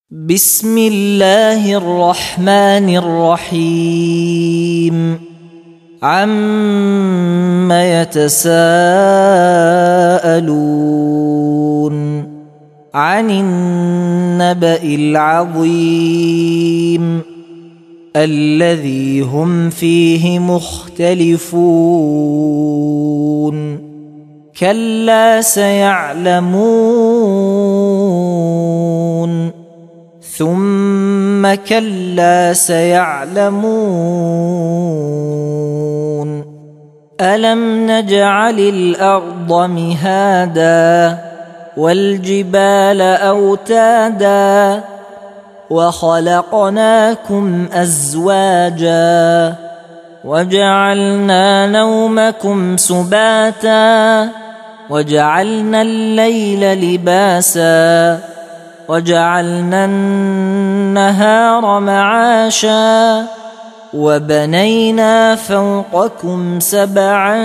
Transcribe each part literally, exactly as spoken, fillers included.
بسم الله الرحمن الرحيم عم يتساءلون عن النبأ العظيم الذي هم فيه مختلفون كلا سيعلمون ثم كلا سيعلمون ألم نجعل الأرض مهادا والجبال أوتادا وخلقناكم أزواجا وجعلنا نومكم سباتا وجعلنا الليل لباسا وجعلنا النهار معاشا وبنينا فوقكم سبعا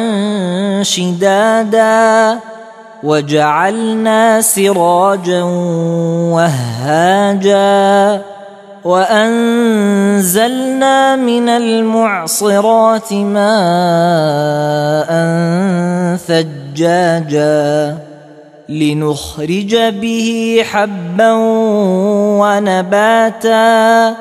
شدادا وجعلنا سراجا وهاجا وأنزلنا من المعصرات ماء ثجاجا لنخرج به حبا ونباتا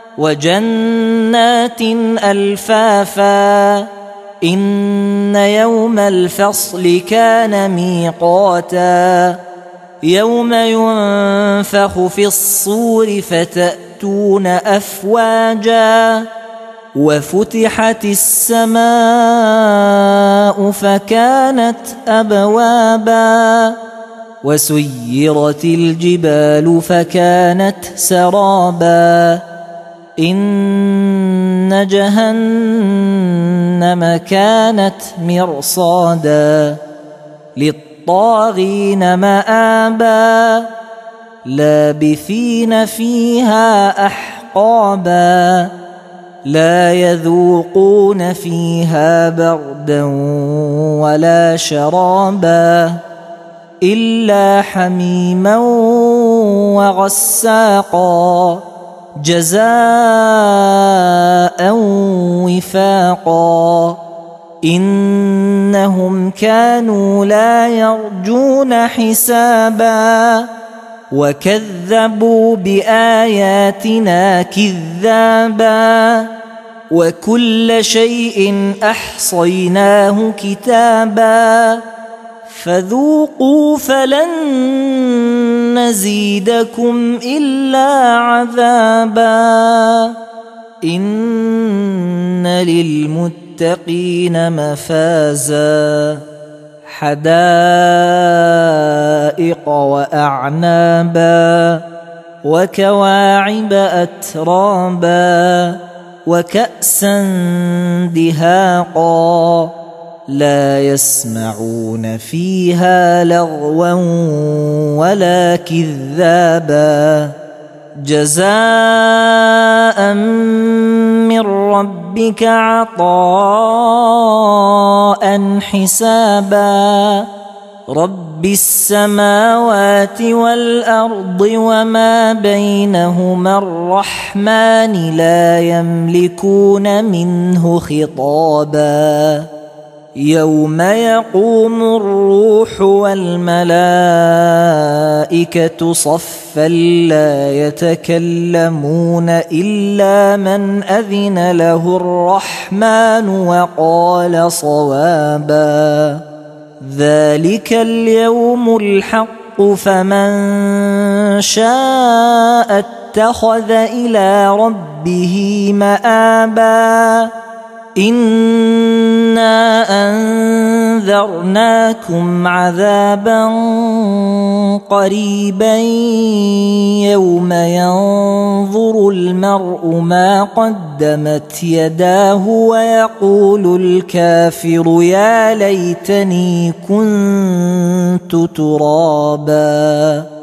وجنات ألفافا إن يوم الفصل كان ميقاتا يوم ينفخ في الصور فتأتون أفواجا وفتحت السماء فكانت أبوابا وسيرت الجبال فكانت سرابا إن جهنم كانت مرصادا للطاغين مآبا لابثين فيها أحقابا لا يذوقون فيها بردا ولا شرابا إلا حميما وغساقا جزاء وفاقا إنهم كانوا لا يرجون حسابا وكذبوا بآياتنا كذابا وكل شيء أحصيناه كتابا فذوقوا فلن نزيدكم إلا عذابا إن للمتقين مفازا حدائق وأعنابا وكواعب أترابا وكأسا دهاقا لا يسمعون فيها لغوا ولا كذابا جزاء من ربك عطاء حسابا رب السماوات والأرض وما بينهما الرحمن لا يملكون منه خطابا يوم يقوم الروح والملائكة صفا لا يتكلمون إلا من أذن له الرحمن وقال صوابا ذلك اليوم الحق فمن شاء اتخذ إلى ربه مآبا إنا أنذرناكم عذابا قريبا يوم ينظر المرء ما قدمت يداه ويقول الكافر يا ليتني كنت ترابا.